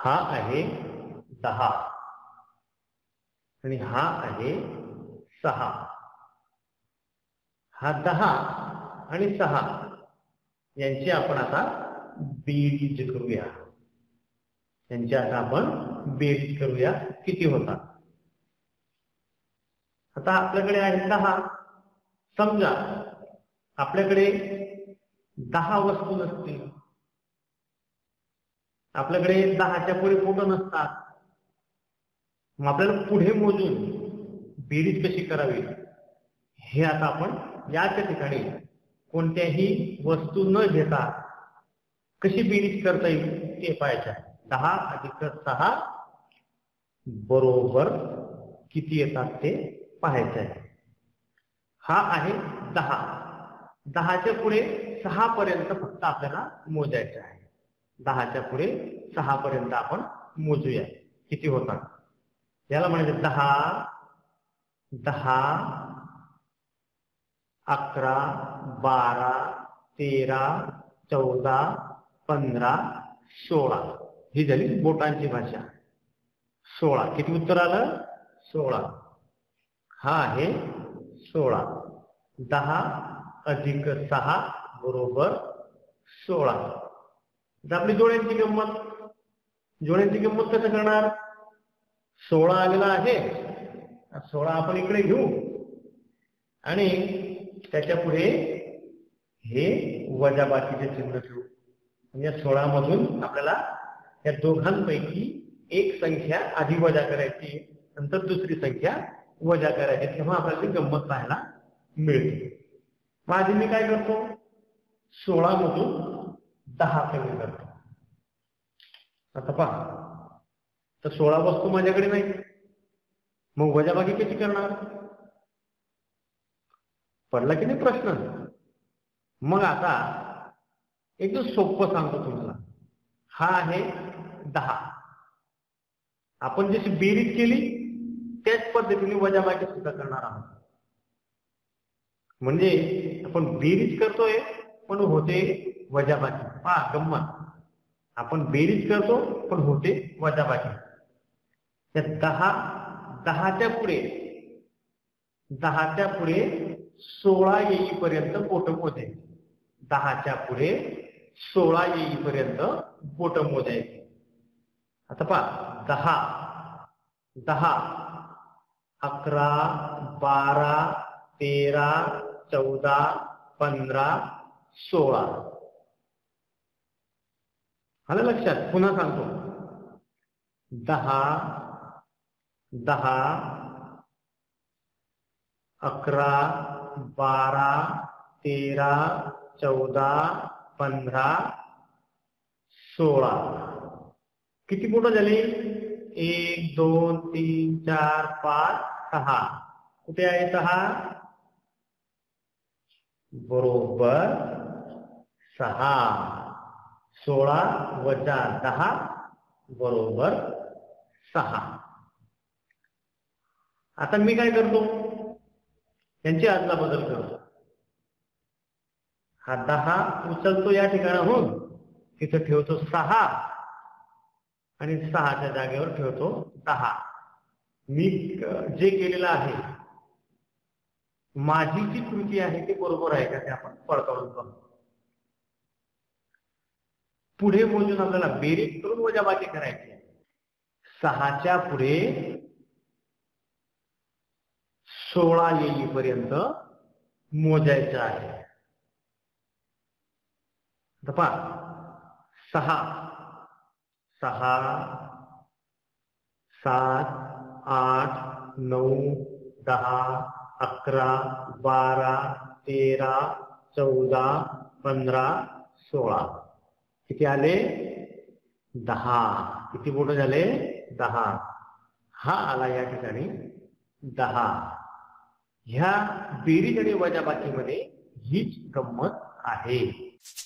हा आहे 10 आणि हा आहे 6. हा 10 आणि 6 यांची आपण आता बेरीज करूया. यांची आता आपण बेरीज करूया. किती होतात? आता आपल्याकडे आहे 10. समजा आपल्याकडे 10 वस्तू नसतील, आपल्याकडे 10च्या पुढे फोटो नसतात, मग आपल्याला पुढे मोजून बेरीज कशी करावी हे आता आपण याच ठिकाणी कोणत्याही वस्तू न घेता कशी बेरीज करता येईल ते पाहायचे आहे. 10 अधिक 6 बरोबर किती येतात ते पाहायचे आहे. हा आहे 10. 10च्या पुढे 6 पर्यंत फक्त आपल्याला मोजायचे आहे. 10च्या पुढे 6 पर्यंत आपण मोजूया किती होतात. याला म्हणायचं 10, 11, 12, 13, 14, 15, 16 ही झाली बोटांची भाषा. 16 किती उत्तर आलं? 16. हा आहे 16. 10 अधिक 6 बरोबर 16. आपली जोड्यांची गंमत कसं करणार? 16 आलेला आहे, 16 आपण इकडे घेऊ आणि त्याच्या पुढे हे वजाबाकीचे चिन्ह ठेवू. या 16 मधून आपल्याला या दोघांपैकी एक संख्या आधी वजा करायची, नंतर दुसरी संख्या वजा करायची, तेव्हा आपल्याला ती गंमत पाहायला मिळते. मग आधी मी काय करतो? 16 मधून 10 कमी करतो. आता पहा, तर 16 वस्तू माझ्याकडे नाही, मग वजाबाकी कशी करणार? पडला की नाही प्रश्न? मग आता एकदम सोपं सांगतो तुम्हाला. हा आहे 10. आपण जशी बेरीज केली त्याच पद्धतीने वजाबाकी सुद्धा करणार आहोत. म्हणजे आपण बेरीज करतोय पण होते वजाबाकी. पहा गंमत, आपण बेरीज करतो पण होते वजाबाकी. त्या 10च्या पुढे 16 येईपर्यंत बोट मोजायचे. 10च्या पुढे 16 येईपर्यंत बोट मोजायचे. आता पहा 10, 11, 12, 13, 14, 15, 16 आलं लक्षात? पुन्हा सांगतो. 10, 11, 12, 13, 14, 15, 16 किती बोटं झाली? 1, 2, 3, 4, 5, 6. कुठे आहे 6? बरोबर 6. 16 वजा 10 बरोबर 6. आता मी काय करतो? यांची आदला बदल करतो. हा 10 उचलतो या ठिकाणाहून, तिथं ठेवतो 6 आणि 6च्या जागेवर ठेवतो 10. मी जे केलेलं आहे, माझी जी कृती आहे ती बरोबर आहे का ते आपण पडताळून पाहतो. पुढे मोजून आपल्याला बेरीज करून वजाबाकी करायची आहे. 6च्या पुढे 16 येईपर्यंत मोजायचं आहे. आता पहा 6, 7, 8, 9, 10, 11, 12, 13, 14, 15, 16 किती आले? 10. किती बोट झाले? 10. हा आला या ठिकाणी 10. ह्या बेरीज आणि वजाबाकीमध्ये हीच गंमत आहे.